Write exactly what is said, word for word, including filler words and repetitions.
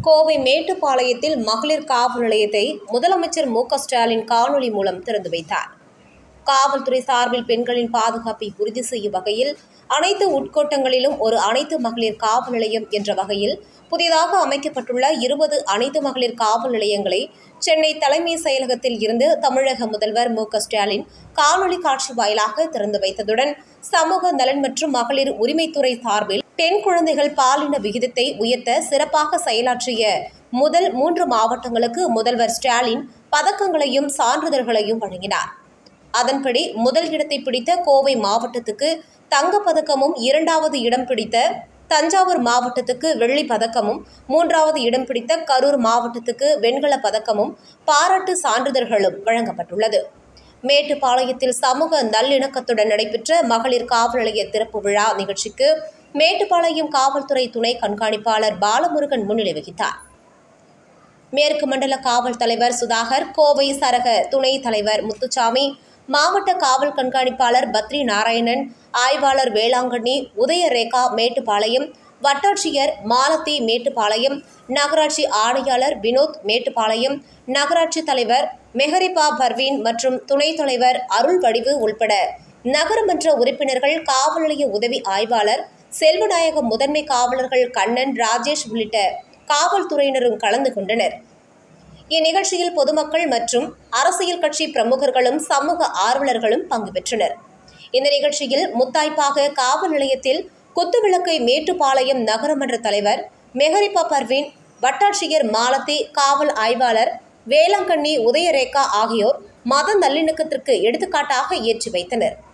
கோவை மேட்டுப்பாளையத்தில் மகளிர் காவல் நிலையத்தை முதலமைச்சர் மு க ஸ்டாலின் காணொலி மூலம் திறந்து வைத்தார். காவல்துறை சார்பில் பெண்களின் பாதுகாப்பை உறுதி செய்யும் வகையில் அனைத்து உட்கோட்டங்களிலும் ஒரு அனைத்து மகளிர் காவல் நிலையம் என்ற வகையில் புதிதாக அமைக்கப்பட்டுள்ள இருபது அனைத்து மகளிர் காவல் நிலையங்களை சென்னை தலைமை செயலகத்தில் இருந்து தமிழக முதல்வர் மு க ஸ்டாலின் காணொலி காட்சி வாயிலாக திறந்து வைத்ததுடன் சமூக நலன் மற்றும் மகளிர் உரிமைத்துறை சார்பில் பெண் குழந்தைகள் பாலின விகிதத்தை உயர்த்த சிறப்பாக செயலாற்றிய முதல் மூன்று மாவட்டங்களுக்கு முதல்வர் ஸ்டாலின் பதக்கங்களையும் சான்றிதழ்களையும் வழங்கினார். அதன்படி முதல் இடத்தை பிடித்த கோவை மாவட்டத்துக்கு தங்கப்பதக்கமும், இரண்டாவது இடம் பிடித்த தஞ்சாவூர் மாவட்டத்துக்கு வெள்ளி பதக்கமும், மூன்றாவது இடம் பிடித்த கரூர் மாவட்டத்துக்கு வெண்கல பதக்கமும் பாராட்டு சான்றிதழ்களும் வழங்கப்பட்டுள்ளது. மேட்டுப்பாளையத்தில் சமூக நல்லிணக்கத்துடன் நடைபெற்ற மகளிர் காவல் நிலைய திறப்பு விழா நிகழ்ச்சிக்கு மேட்டுப்பாளையம் காவல்துறை துணை கண்காணிப்பாளர் பாலமுருகன் முன்னிலை வகித்தார். மேற்கு மண்டல காவல் தலைவர் சுதாகர், கோவை சரக துணைத் தலைவர் முத்துசாமி, மாவட்ட காவல் கண்காணிப்பாளர் பத்ரி நாராயணன், ஆய்வாளர் வேளாங்கண்ணி, உதயரேகா மேட்டுப்பாளையம், வட்டாட்சியர் மாலதி மேட்டுப்பாளையம், நகராட்சி ஆணையாளர் வினோத் மேட்டுப்பாளையம், நகராட்சி தலைவர் மெஹரிபா பர்வீன் மற்றும் துணைத் தலைவர் அருள் வடிவு உள்பட நகரமன்ற உறுப்பினர்கள், காவல் நிலைய உதவி ஆய்வாளர் செல்வநாயகம், முதன்மை காவலர்கள் கண்ணன், ராஜேஷ் உள்ளிட்ட காவல்துறையினரும் கலந்து கொண்டனர். இந்நிகழ்ச்சியில் பொதுமக்கள் மற்றும் அரசியல் கட்சி பிரமுகர்களும் சமூக ஆர்வலர்களும் பங்கு பெற்றனர். இந்த நிகழ்ச்சியில் முத்தாய்ப்பாக காவல் நிலையத்தில் குத்துவிளக்கை மேட்டுப்பாளையம் நகரமன்ற தலைவர் மெஹரிபா பர்வீன், வட்டாட்சியர் மாலதி, காவல் ஆய்வாளர் வேளாங்கண்ணி, உதயரேகா ஆகியோர் மத நல்லிணக்கத்திற்கு எடுத்துக்காட்டாக ஏற்றி வைத்தனர்.